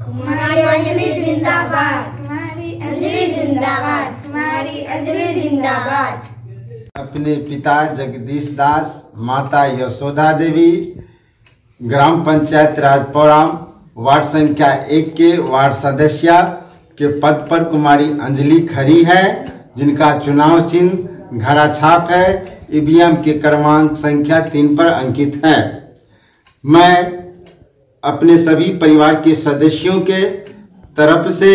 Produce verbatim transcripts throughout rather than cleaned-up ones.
कुमारी अंजलि जिंदाबाद, कुमारी अंजलि जिंदाबाद, कुमारी अंजलि जिंदाबाद। अपने पिता जगदीश दास, माता यशोदा देवी, ग्राम पंचायत राजपौराम वार्ड संख्या एक के वार्ड सदस्य के पद पर कुमारी अंजलि खड़ी है, जिनका चुनाव चिन्ह घड़ा छाप है, ईवीएम के क्रमांक संख्या तीन पर अंकित है। मैं अपने सभी परिवार के सदस्यों के तरफ से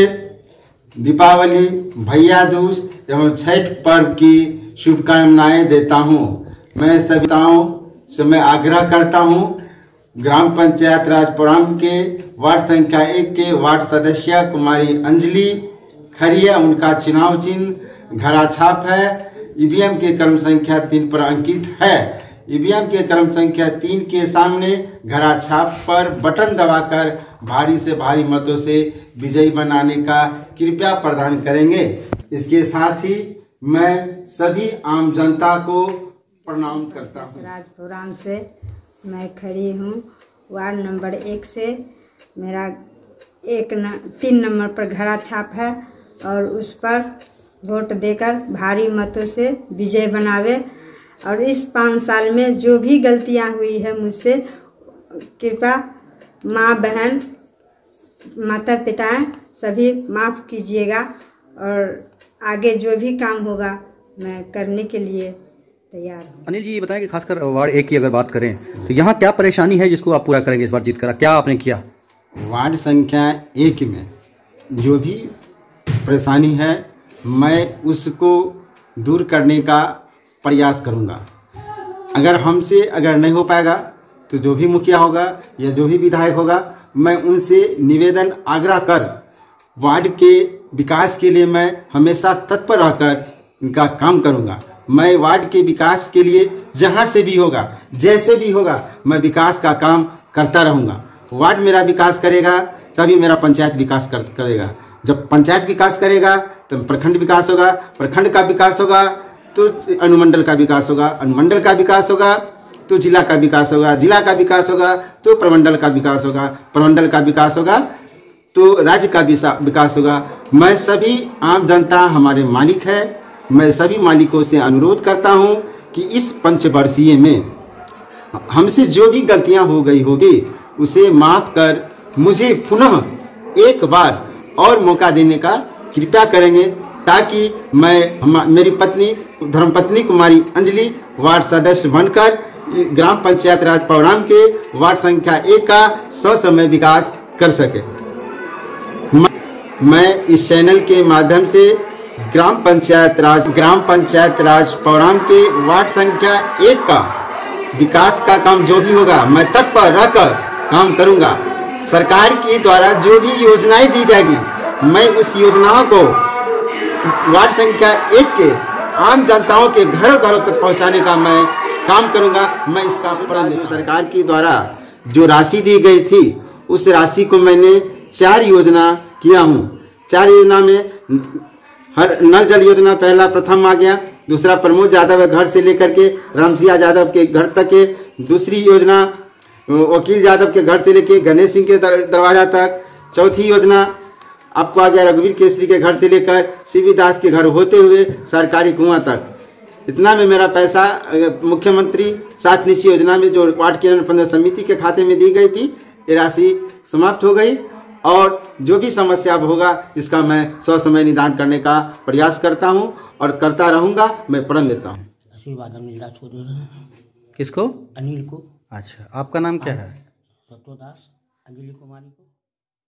दीपावली, भैया दूज एवं छठ पर्व की शुभकामनाएं देता हूं। मैं सभी पिताओं से मैं आग्रह करता हूं, ग्राम पंचायत राजपौराम के वार्ड संख्या एक के वार्ड सदस्य कुमारी अंजलि खड़ी है, उनका चुनाव चिन्ह घड़ा छाप है, ईवीएम के क्रम संख्या तीन पर अंकित है। ईवीएम के क्रम संख्या तीन के सामने घड़ा छाप पर बटन दबाकर भारी से भारी मतों से विजयी बनाने का कृपया प्रदान करेंगे। इसके साथ ही मैं सभी आम जनता को प्रणाम करता हूँ। राजपौराम से मैं खड़ी हूँ, वार्ड नंबर एक से। मेरा एक न, तीन नंबर पर घड़ा छाप है और उस पर वोट देकर भारी मतों से विजय बनावे। और इस पाँच साल में जो भी गलतियाँ हुई है मुझसे, कृपया माँ बहन माता पिता सभी माफ़ कीजिएगा और आगे जो भी काम होगा मैं करने के लिए तैयार हूँ। अनिल जी, ये बताएं कि खासकर वार्ड एक की अगर बात करें तो यहाँ क्या परेशानी है जिसको आप पूरा करेंगे इस बार जीत कर? क्या आपने किया? वार्ड संख्या एक में जो भी परेशानी है मैं उसको दूर करने का प्रयास करूंगा। अगर हमसे अगर नहीं हो पाएगा तो जो भी मुखिया होगा या जो भी विधायक होगा, मैं उनसे निवेदन आग्रह कर वार्ड के विकास के लिए मैं हमेशा तत्पर रहकर इनका काम करूंगा। मैं वार्ड के विकास के लिए जहां से भी होगा, जैसे भी होगा, मैं विकास का काम करता रहूंगा। वार्ड मेरा विकास करेगा तभी मेरा पंचायत विकास कर, करेगा। जब पंचायत विकास करेगा तो प्रखंड विकास होगा, प्रखंड का विकास होगा तो अनुमंडल का विकास होगा, अनुमंडल का विकास होगा तो जिला का विकास होगा, जिला का विकास होगा तो प्रमंडल का विकास होगा, प्रमंडल का विकास होगा तो राज्य का विकास होगा। मैं सभी आम जनता हमारे मालिक है, मैं सभी मालिकों से अनुरोध करता हूं कि इस पंचवर्षीय में हमसे जो भी गलतियां हो गई होगी उसे माफ कर मुझे पुनः एक बार और मौका देने का कृपया करेंगे, ताकि मैं मेरी पत्नी धर्मपत्नी कुमारी अंजलि वार्ड सदस्य बनकर ग्राम पंचायत राजपौराम के वार्ड संख्या एक का ससमय विकास कर सके। मैं इस चैनल के माध्यम से ग्राम पंचायत राज ग्राम पंचायत राजपौराम के वार्ड संख्या एक का विकास का काम जो भी होगा मैं तत्पर रहकर काम करूंगा। सरकार के द्वारा जो भी योजनाएं दी जाएगी मैं उस योजनाओं को वार्ड संख्या एक के आम जनताओं के घरों घरों तक पहुंचाने का मैं काम करूंगा। मैं इसका प्रण लेता हूं। सरकार के द्वारा जो राशि दी गई थी उस राशि को मैंने चार योजना किया हूं। चार योजना में हर नल जल योजना पहला प्रथम आ गया, दूसरा प्रमोद यादव के घर से लेकर के रामसिया यादव के घर तक के, दूसरी योजना वकील यादव के घर से लेकर गणेश सिंह के दरवाजा तक, चौथी योजना आपको आ गया रघुवीर केसरी के घर से लेकर सीवी दास के घर होते हुए सरकारी कुआं तक। इतना में मेरा पैसा मुख्यमंत्री सात निश्चय योजना में जो वार्ड किरण पंद्रह समिति के खाते में दी गई थी, ये राशि समाप्त हो गई और जो भी समस्या होगा इसका मैं ससमय निदान करने का प्रयास करता हूं और करता रहूंगा। मैं प्रण लेता हूं। आशीर्वाद अनिल दास को दे रहे हैं। किसको? अनिल को। अच्छा, आपका नाम क्या है? सत्तो दास, अंजलि कुमारी को।